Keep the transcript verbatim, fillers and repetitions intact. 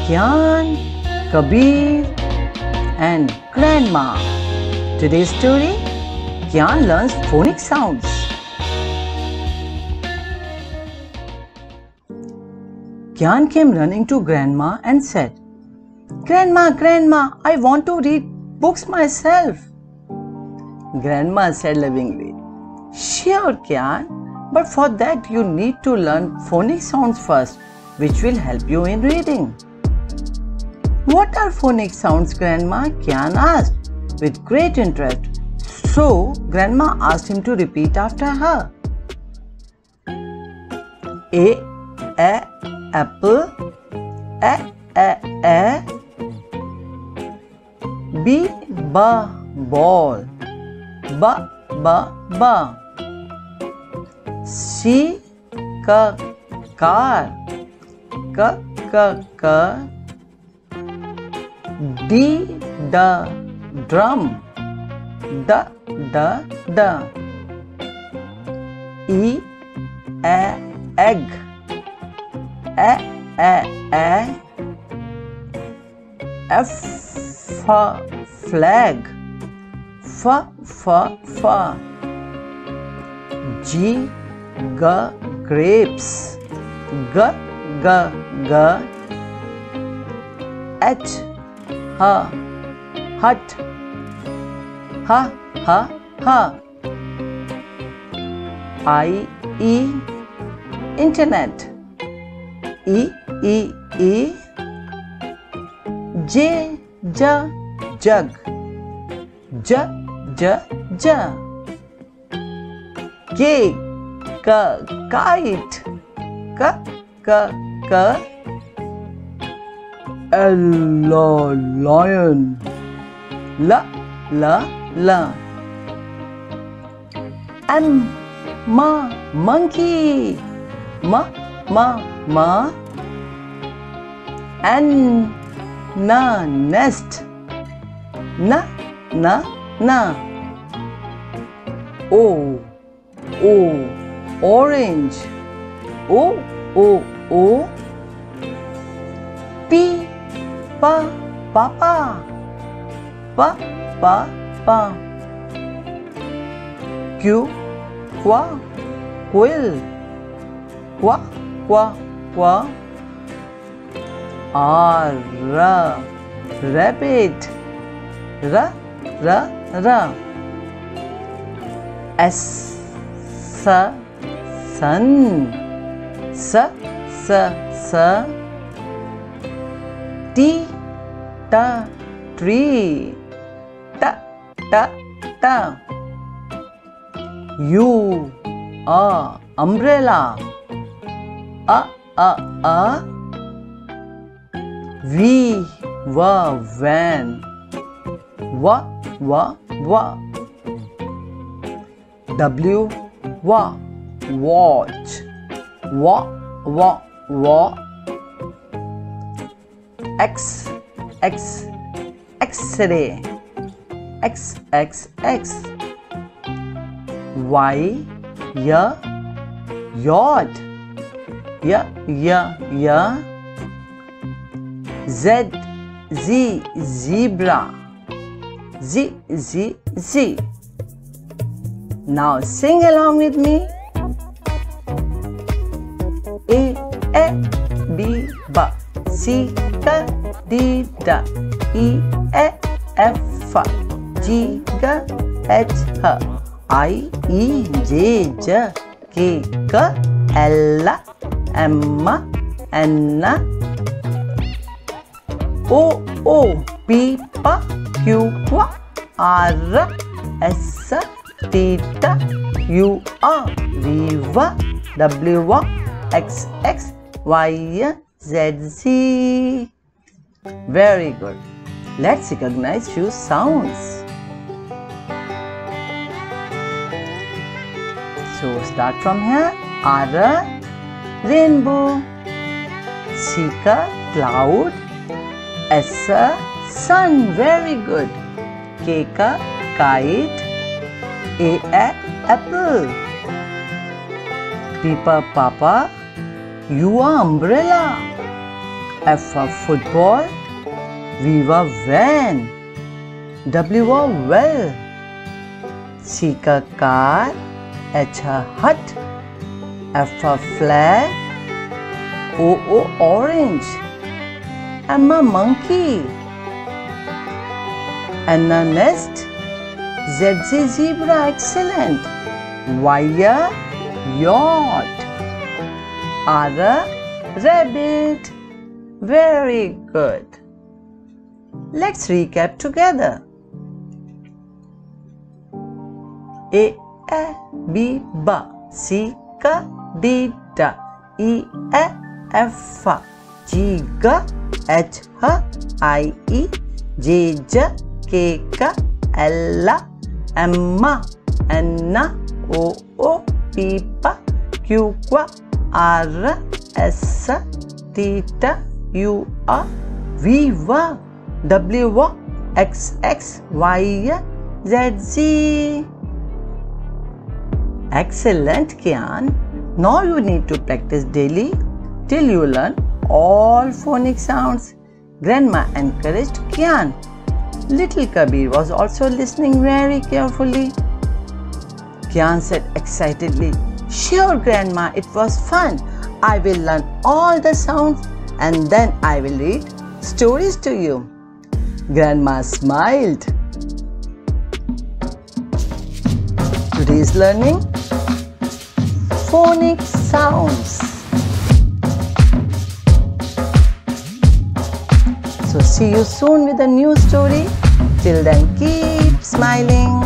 Gyan, Kabir and Grandma. Today's story, Gyan learns phonic sounds. Gyan came running to Grandma and said, "Grandma, Grandma, I want to read books myself." Grandma said lovingly, "Sure, Gyan, but for that you need to learn phonic sounds first, which will help you in reading." "What are phonic sounds, Grandma?" Gyan asked with great interest. So Grandma asked him to repeat after her. A, a, apple. A, a, a. B, ba, ball. Ba, ba, ba. C, ka, car. Ka, ka, ka. D, da, drum. Da, da, da. E, a, egg. A, a, a. F, for flag. F, for, for. G, g, grapes. G, g, g. H, ha, hut. Ha, ha, ha. I, e, internet. E, e, e. J, j, jug. J, j, j. K, k, kite. K, k, k. L, lion. L, l, l. M, ma, monkey. Ma, ma, ma. N, na, nest. Na, na, na. O, o, orange. O, o, o. P, pa, papa. Pa, pa, pa. Q, qua, quill. Qua, qua, qua. R, ra, rabbit. Ra, ra, ra. S, sa, sun. Sa, sa, sa. T, ta, tree. Ta, ta, ta. U, a, umbrella. A, a, a. V, va, van. Va, va, va. W, wa, watch. Wa, wa, wa. X, X, X-ray. X, X, X. Y, ya, yacht. Ya, ya, ya. Z, Z, zebra. Z, Z, Z. Now sing along with me. A, A, B, B. C, C, D, D. E, A, F, G, G, H, H. I, E, J, J, K, K, L, M, N, O, O, P, P, Q, Q, R, S, T, T, U, R, V, W, X, X, Y, Z, Z. Very good. Let's recognize few sounds. So start from here. R, rainbow. C, cloud. S, sun. Very good. K, kite. A, apple. P, papa. U, umbrella. F for football. V for van. W for well. C for car. H for hut. F for flag. O for orange. M for monkey. N for nest. Z for zebra, excellent. Y for yacht. R for rabbit. Very good. Let's recap together. A, A, B, B, C, K, D, D, E, A, F, G, G, H, H, I, E, J, J, K, K, L, M, N, O, O, P, P, Q, Q, R, S, T, T, U, V, W, W, X, X, Y, Z, Z. Excellent, Kian. Now you need to practice daily till you learn all phonic sounds. Grandma encouraged Kian. Little Kabir was also listening very carefully. Kian said excitedly, "Sure, Grandma, it was fun. I will learn all the sounds and then I will read stories to you." Grandma smiled. Today's learning: phonic sounds. So see you soon with a new story. Till then, keep smiling.